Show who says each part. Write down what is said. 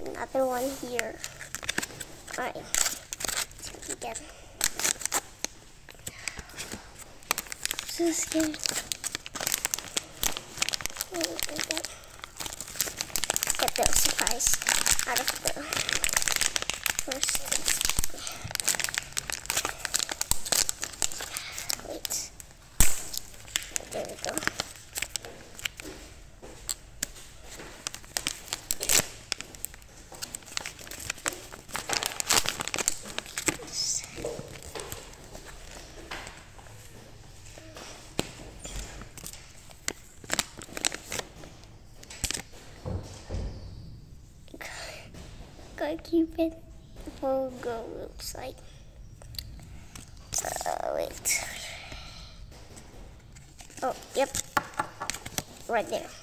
Speaker 1: another one here. Alright, let's do it again. So scared. Get the surprise out of the first. Wait. There we go. Gotta keep it full go, looks like. Wait. Oh, yep. Right there.